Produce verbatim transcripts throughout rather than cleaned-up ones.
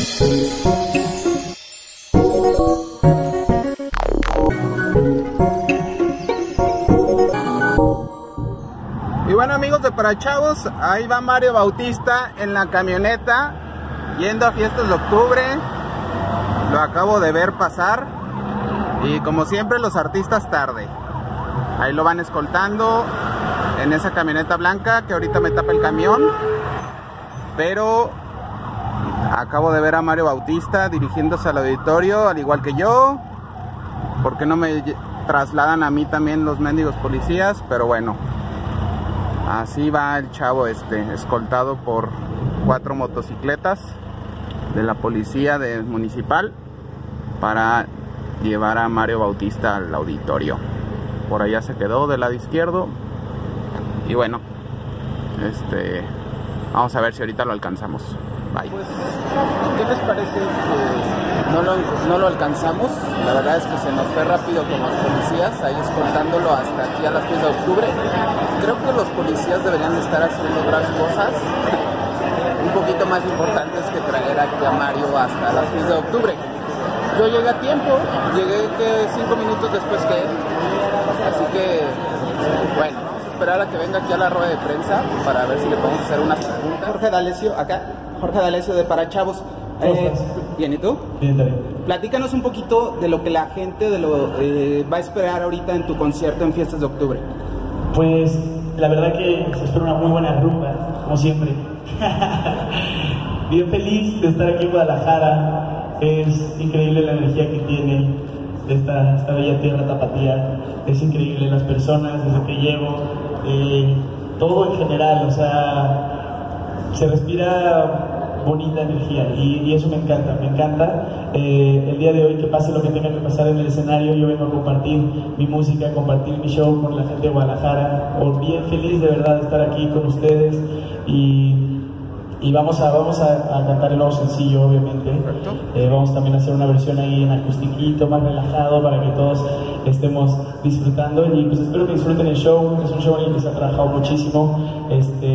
Y bueno, amigos de Para Chavos, ahí va Mario Bautista en la camioneta yendo a fiestas de octubre. Lo acabo de ver pasar y como siempre los artistas tarde. Ahí lo van escoltando en esa camioneta blanca que ahorita me tapa el camión. Pero acabo de ver a Mario Bautista dirigiéndose al auditorio, al igual que yo. ¿Por qué no me trasladan a mí también los mendigos policías? Pero bueno, así va el chavo este, escoltado por cuatro motocicletas de la policía de municipal para llevar a Mario Bautista al auditorio. Por allá se quedó del lado izquierdo. Y bueno, este, vamos a ver si ahorita lo alcanzamos. Bye. Pues, ¿qué les parece que no lo, no lo alcanzamos? La verdad es que se nos fue rápido con los policías, ahí escoltándolo hasta aquí a las fiestas de octubre. Creo que los policías deberían estar haciendo otras cosas un poquito más importantes que traer aquí a Mario hasta las fiestas de octubre. Yo llegué a tiempo, llegué que cinco minutos después que él, así que, bueno, vamos a esperar a que venga aquí a la rueda de prensa para ver si le podemos hacer unas preguntas. Jorge D'Alessio, acá, Jorge D'Alessio de Para Chavos. Eh, bien, ¿y tú? Bien, también. Platícanos un poquito de lo que la gente de lo, eh, va a esperar ahorita en tu concierto en fiestas de octubre. Pues la verdad que se espera una muy buena rumba, como siempre. Bien feliz de estar aquí en Guadalajara. Es increíble la energía que tiene esta, esta bella tierra tapatía. Es increíble las personas desde que llego, eh, todo en general, o sea, se respira bonita energía y, y eso me encanta, me encanta. Eh, el día de hoy, que pase lo que tenga que pasar en el escenario, yo vengo a compartir mi música, a compartir mi show con la gente de Guadalajara. O bien feliz de verdad de estar aquí con ustedes y Y vamos a, vamos a, a cantar el nuevo sencillo, obviamente. Eh, vamos también a hacer una versión ahí en acustiquito, más relajado, para que todos estemos disfrutando. Y pues espero que disfruten el show, que es un show en el que se ha trabajado muchísimo. Este,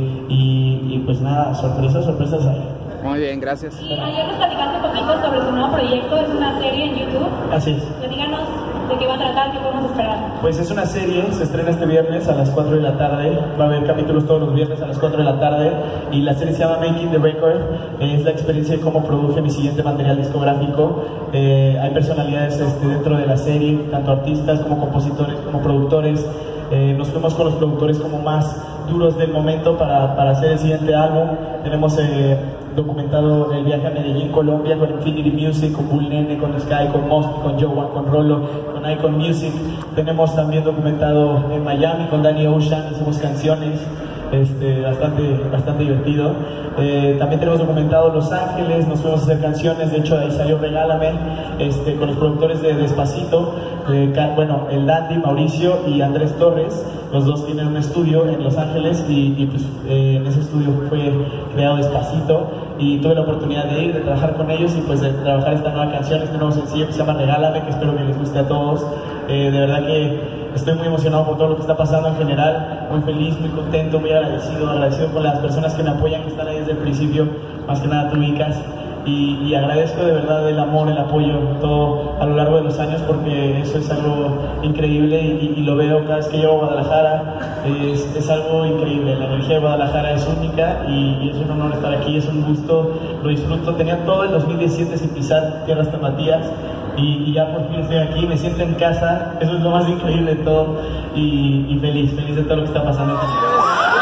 y, y pues nada, sorpresas, sorpresas ahí. Muy bien, gracias. Y ayer nos platicaste un poquito sobre tu nuevo proyecto, es una serie en YouTube. Así es. Platícanos de qué va a tratar, qué podemos esperar. Pues es una serie, se estrena este viernes a las cuatro de la tarde, va a haber capítulos todos los viernes a las cuatro de la tarde y la serie se llama Making the Record, eh, es la experiencia de cómo produje mi siguiente material discográfico. Eh, hay personalidades este, dentro de la serie, tanto artistas como compositores, como productores. Eh, nos fuimos con los productores como más duros del momento para, para hacer el siguiente álbum. Tenemos eh, documentado el viaje a Medellín, Colombia, con Infinity Music, con Bull Nene, con Sky, con Mosby, con Joe, con Rolo, con Icon Music. Tenemos también documentado en Miami con Danny Ocean, hicimos canciones, este, bastante, bastante divertido. Eh, también tenemos documentado Los Ángeles, nos fuimos a hacer canciones, de hecho ahí salió Regálame, este, con los productores de Despacito, eh, bueno, el Dandy, Mauricio y Andrés Torres, los dos tienen un estudio en Los Ángeles y, y pues eh, en ese estudio fue creado Despacito y tuve la oportunidad de ir, de trabajar con ellos y pues de trabajar esta nueva canción, este nuevo sencillo que se llama Regálame, que espero que les guste a todos. Eh, de verdad que estoy muy emocionado por todo lo que está pasando en general, muy feliz, muy contento, muy agradecido, agradecido con las personas que me apoyan, que están ahí desde el principio, más que nada tú, Vicas, y, y agradezco de verdad el amor, el apoyo, todo a lo largo de los años, porque eso es algo increíble y, y lo veo cada vez que llego a Guadalajara, es, es algo increíble, la energía de Guadalajara es única y, y es un honor estar aquí, es un gusto, lo disfruto, tenía todo el dos mil diecisiete sin pisar tierras tapatías. Y, y ya por fin estoy aquí, me siento en casa, eso es lo más increíble de todo y, y feliz, feliz de todo lo que está pasando. Ya se acabó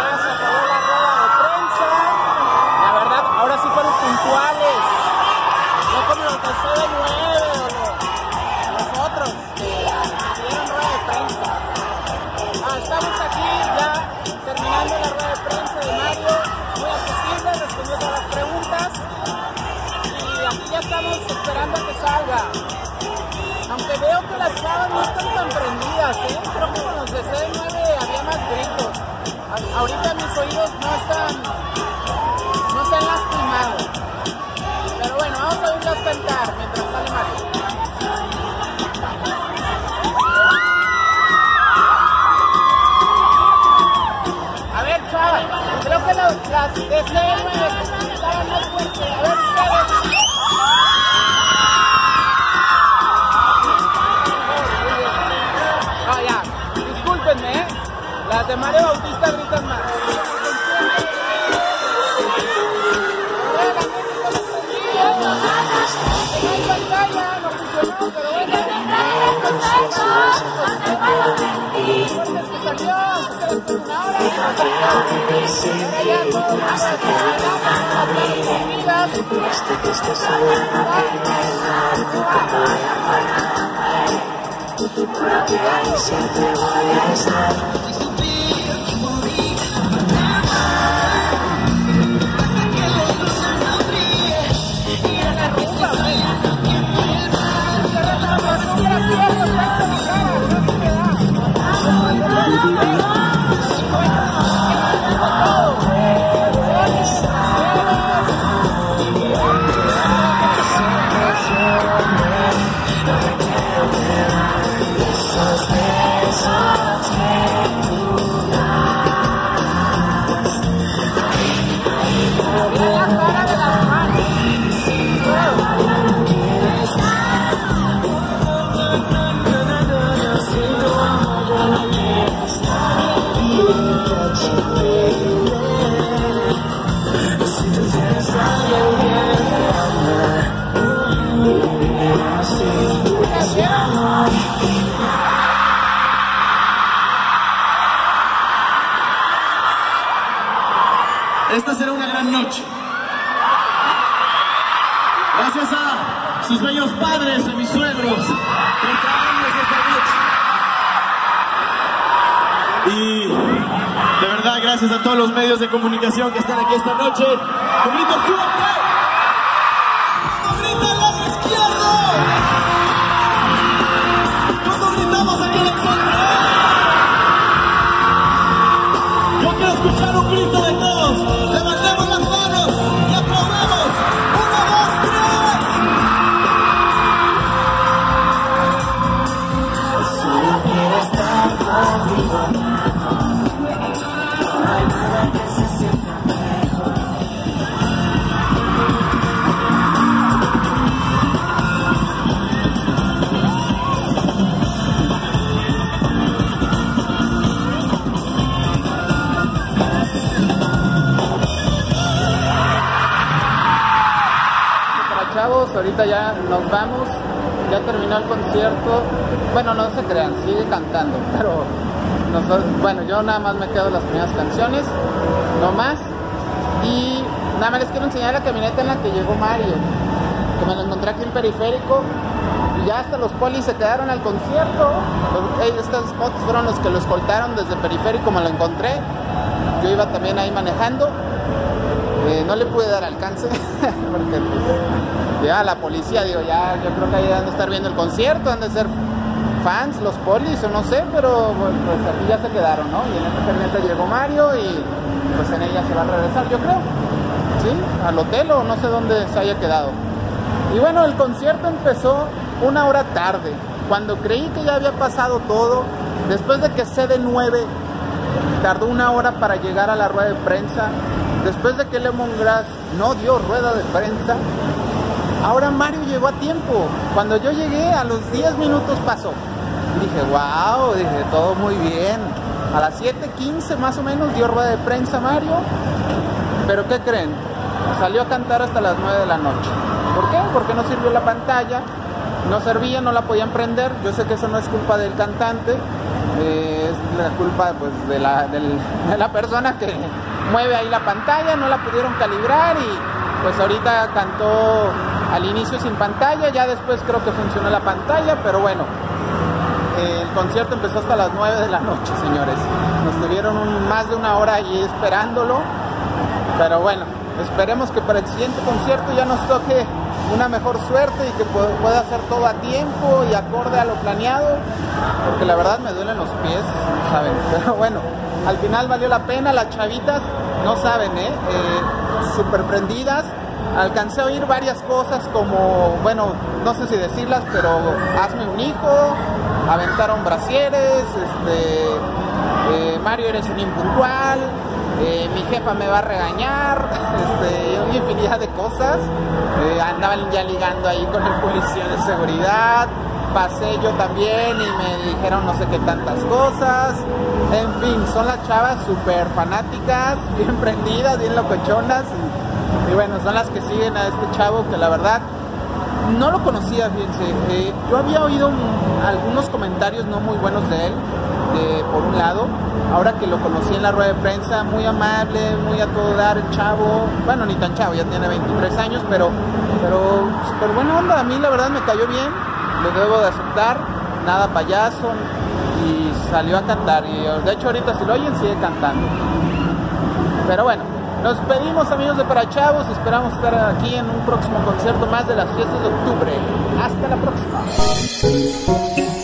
la rueda de prensa, la verdad, ahora sí fueron puntuales, no como los de C D nueve o los otros que dieron rueda de prensa. Ah, estamos aquí ya terminando la rueda de prensa de Mario, muy accesible, respondiendo a las preguntas y aquí ya estamos esperando a que salga. Aunque veo que las chavas no están tan prendidas, ¿eh? Creo que con los de C D nueve había más gritos. A ahorita mis oídos no están, no se han lastimado. Pero bueno, vamos a oírlas cantar mientras sale Mario. A ver, chavas, creo que las, las de C D nueve estaban más fuertes. A ver, ustedes. Esta será una gran noche. Gracias a sus bellos padres, a mis suegros, por traernos esta noche. Y de verdad, gracias a todos los medios de comunicación que están aquí esta noche. ¡Un grito fuerte! ¡Un grito al lado izquierdo! ¡Cuando gritamos aquí en el centro! Yo quiero escuchar un grito de todos. Levantemos las manos y aplaudamos. ¡Uno, dos, tres! Si yo quiero estar contigo, no hay nada que se sienta mejor. Chavos, ahorita ya nos vamos, ya terminó el concierto. Bueno, no se crean, sigue cantando, pero nosotros, bueno, yo nada más me quedo las primeras canciones, no más. Y nada más les quiero enseñar la camioneta en la que llegó Mario, que me lo encontré aquí en Periférico, y ya hasta los polis se quedaron al concierto. Los, estos spots fueron los que lo escoltaron desde Periférico, me lo encontré. Yo iba también ahí manejando. Eh, no le pude dar alcance porque pues, ya la policía, digo, ya yo creo que ahí han de estar viendo el concierto, han de ser fans los polis o no sé, pero pues aquí ya se quedaron, ¿no? Y en esta camioneta llegó Mario y pues en ella se va a regresar, yo creo, ¿sí? Al hotel o no sé dónde se haya quedado. Y bueno, el concierto empezó una hora tarde, cuando creí que ya había pasado todo, después de que C D nueve tardó una hora para llegar a la rueda de prensa. Después de que Lemongrass no dio rueda de prensa, ahora Mario llegó a tiempo. Cuando yo llegué, a los diez minutos pasó. Dije, wow, dije, todo muy bien. A las siete quince más o menos dio rueda de prensa Mario. Pero ¿qué creen? Salió a cantar hasta las nueve de la noche. ¿Por qué? Porque no sirvió la pantalla. No servía, no la podían prender. Yo sé que eso no es culpa del cantante. Eh, es la culpa pues, de, la, del, de la persona que mueve ahí la pantalla, no la pudieron calibrar y pues ahorita cantó al inicio sin pantalla, ya después creo que funcionó la pantalla, pero bueno, eh, el concierto empezó hasta las nueve de la noche, señores. Nos tuvieron un, más de una hora ahí esperándolo, pero bueno, esperemos que para el siguiente concierto ya nos toque una mejor suerte y que pueda hacer todo a tiempo y acorde a lo planeado, porque la verdad me duelen los pies, ¿saben? Pero bueno, al final valió la pena. Las chavitas, no saben, ¿eh? eh súper prendidas. Alcancé a oír varias cosas como, bueno, no sé si decirlas, pero hazme un hijo, aventaron brasieres, este, eh, Mario eres un impuntual, eh, mi jefa me va a regañar, este, una infinidad de cosas. Eh, andaban ya ligando ahí con el policía de seguridad. Pasé yo también y me dijeron no sé qué tantas cosas. En fin, son las chavas súper fanáticas, bien prendidas, bien locochonas. Y, y bueno, son las que siguen a este chavo que la verdad no lo conocía, fíjense. Eh, yo había oído un, algunos comentarios no muy buenos de él, de, por un lado. Ahora que lo conocí en la rueda de prensa, muy amable, muy a todo dar el chavo. Bueno, ni tan chavo, ya tiene veintitrés años, pero, pero súper buena onda. A mí la verdad me cayó bien, lo debo de aceptar, nada payaso, y salió a cantar. Y de hecho ahorita si lo oyen sigue cantando. Pero bueno, nos despedimos, amigos de Para Chavos, esperamos estar aquí en un próximo concierto más de las fiestas de octubre. Hasta la próxima.